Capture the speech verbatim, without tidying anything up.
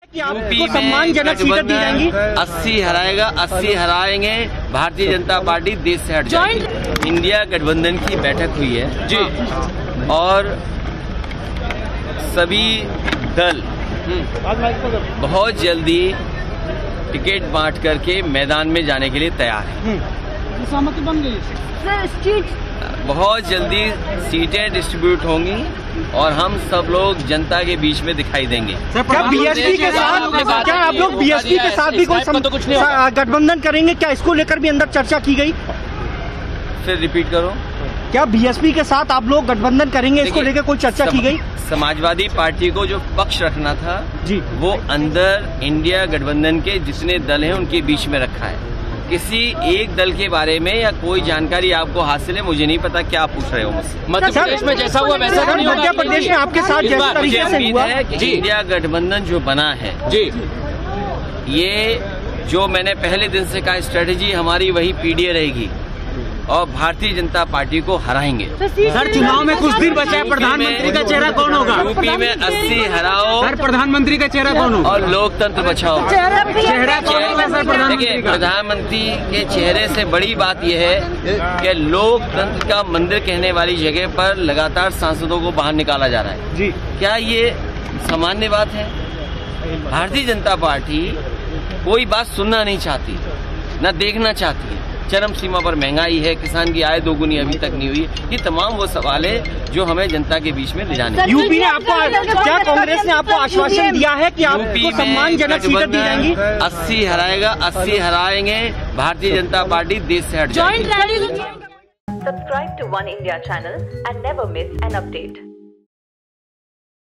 UP में सम्मानजनक सीटें दी जाएंगी। अस्सी हराएगा, अस्सी हराएंगे, भारतीय जनता पार्टी देश से हट जाएगी। इंडिया गठबंधन की बैठक हुई है जी, और सभी दल बहुत जल्दी टिकट बांट करके मैदान में जाने के लिए तैयार है। सहमति बन गई। बहुत जल्दी सीटें डिस्ट्रीब्यूट होंगी और हम सब लोग जनता के बीच में दिखाई देंगे। क्या बीएसपी के साथ क्या आप लोग बीएसपी के साथ भी कोई गठबंधन करेंगे? क्या इसको लेकर भी अंदर चर्चा की गई? फिर रिपीट करो। क्या बीएसपी के साथ आप लोग गठबंधन करेंगे, इसको लेकर कोई चर्चा की गई? समाजवादी पार्टी को जो पक्ष रखना था जी, वो अंदर इंडिया गठबंधन के जितने दल हैं उनके बीच में रखा है। किसी एक दल के बारे में या कोई जानकारी आपको हासिल है, मुझे नहीं पता क्या पूछ रहे हो मुझसे। मध्य प्रदेश में जैसा हुआ वैसा तो नहीं होगा। मध्य प्रदेश में आपके साथ जिस तरीके से उम्मीद है कि इंडिया गठबंधन जो बना है जी, ये जो मैंने पहले दिन से कहा स्ट्रेटेजी हमारी वही पीडीए रहेगी और भारतीय जनता पार्टी को हराएंगे। सर, चुनाव में कुछ दिन बचा है, प्रधानमंत्री का चेहरा कौन होगा? यूपी में अस्सी हराओ सर, प्रधानमंत्री का चेहरा कौन होगा? और लोकतंत्र बचाओ। चेहरा कौन होगा सर? देखिए, प्रधानमंत्री के चेहरे से बड़ी बात यह है कि लोकतंत्र का मंदिर कहने वाली जगह पर लगातार सांसदों को बाहर निकाला जा रहा है जी। क्या ये सामान्य बात है? भारतीय जनता पार्टी कोई बात सुनना नहीं चाहती, न देखना चाहती है। चरम सीमा पर महंगाई है, किसान की आय दोगुनी अभी तक नहीं हुई। ये तमाम वो सवाल है जो हमें जनता के बीच में ले जाने। यूपी ने आपको क्या कांग्रेस ने आपको आश्वासन दिया है कि आपको सम्मानजनक सीटें दी जाएंगी? अस्सी हराएगा, अस्सी हराएंगे, भारतीय जनता पार्टी देश से हट जाएगी। Subscribe to One India channel and never miss an update.